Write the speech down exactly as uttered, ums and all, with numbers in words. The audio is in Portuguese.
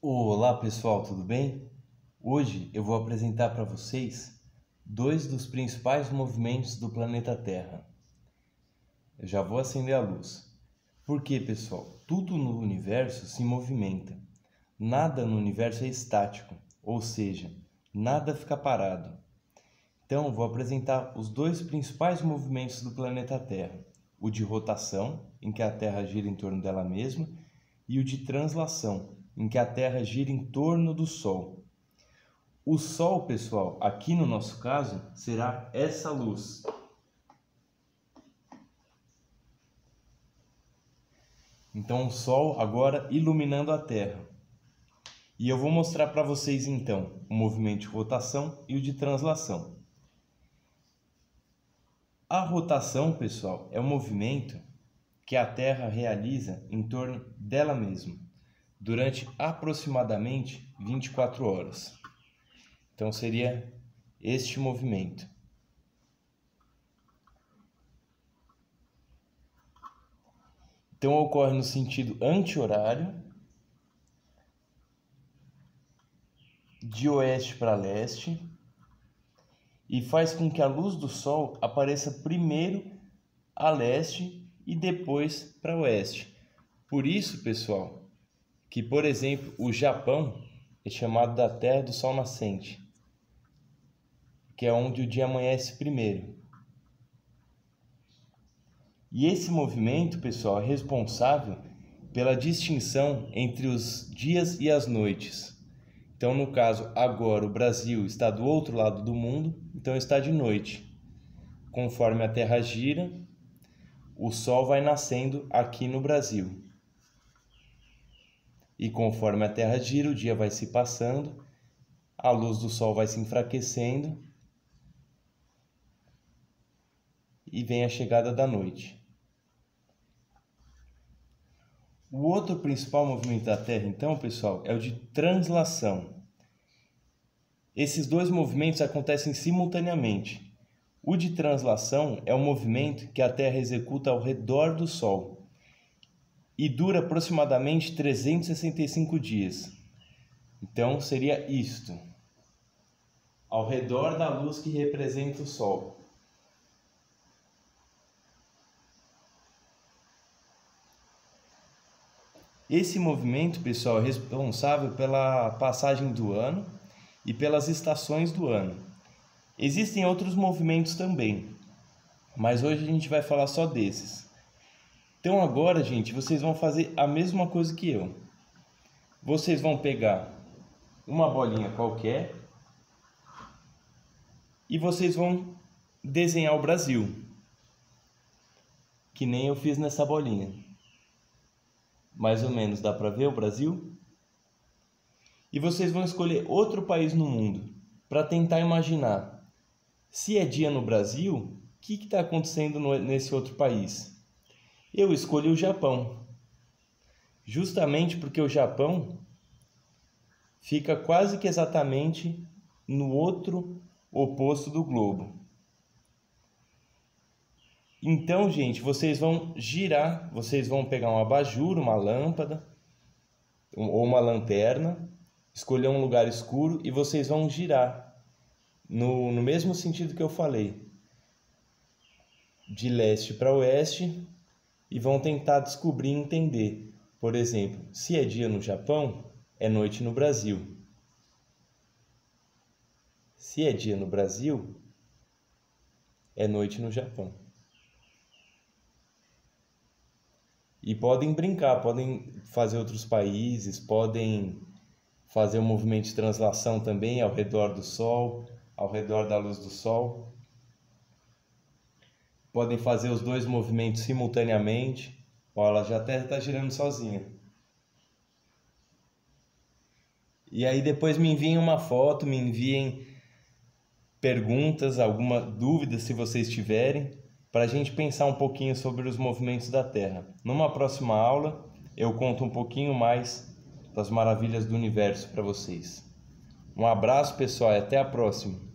Olá pessoal, tudo bem? Hoje eu vou apresentar para vocês dois dos principais movimentos do planeta Terra. Eu já vou acender a luz. Por quê, pessoal? Tudo no universo se movimenta. Nada no universo é estático, ou seja, nada fica parado. Então, vou apresentar os dois principais movimentos do planeta Terra: o de rotação, em que a Terra gira em torno dela mesma, e o de translação, em que a Terra gira em torno do Sol. O Sol, pessoal, aqui no nosso caso, será essa luz. Então, o Sol agora iluminando a Terra. E eu vou mostrar para vocês, então, o movimento de rotação e o de translação. A rotação, pessoal, é um movimento que a Terra realiza em torno dela mesma durante aproximadamente vinte e quatro horas. Então seria este movimento. Então ocorre no sentido anti-horário, de oeste para leste, e faz com que a luz do Sol apareça primeiro a leste e depois para oeste. Por isso, pessoal, que, por exemplo, o Japão é chamado da Terra do Sol Nascente, que é onde o dia amanhece primeiro. E esse movimento, pessoal, é responsável pela distinção entre os dias e as noites. Então, no caso, agora o Brasil está do outro lado do mundo, então está de noite. Conforme a Terra gira, o Sol vai nascendo aqui no Brasil. E conforme a Terra gira, o dia vai se passando, a luz do Sol vai se enfraquecendo e vem a chegada da noite. O outro principal movimento da Terra, então, pessoal, é o de translação. Esses dois movimentos acontecem simultaneamente. O de translação é um movimento que a Terra executa ao redor do Sol e dura aproximadamente trezentos e sessenta e cinco dias. Então seria isto, ao redor da luz que representa o Sol. Esse movimento, pessoal, é responsável pela passagem do ano e pelas estações do ano. Existem outros movimentos também, mas hoje a gente vai falar só desses. Então agora, gente, vocês vão fazer a mesma coisa que eu. Vocês vão pegar uma bolinha qualquer e vocês vão desenhar o Brasil, que nem eu fiz nessa bolinha. Mais ou menos dá para ver o Brasil? E vocês vão escolher outro país no mundo para tentar imaginar se é dia no Brasil, o que está acontecendo no, nesse outro país. Eu escolhi o Japão, justamente porque o Japão fica quase que exatamente no outro oposto do globo. Então, gente, vocês vão girar, vocês vão pegar um abajur, uma lâmpada ou uma lanterna, escolher um lugar escuro e vocês vão girar no, no mesmo sentido que eu falei, de leste para oeste, e vão tentar descobrir e entender. Por exemplo, se é dia no Japão, é noite no Brasil. Se é dia no Brasil, é noite no Japão. E podem brincar, podem fazer outros países, podem fazer um movimento de translação também ao redor do Sol, ao redor da luz do Sol. Podem fazer os dois movimentos simultaneamente. Ó, ela já até está girando sozinha. E aí depois me enviem uma foto, me enviem perguntas, alguma dúvida se vocês tiverem, para a gente pensar um pouquinho sobre os movimentos da Terra. Numa próxima aula, eu conto um pouquinho mais das maravilhas do universo para vocês. Um abraço, pessoal, e até a próxima!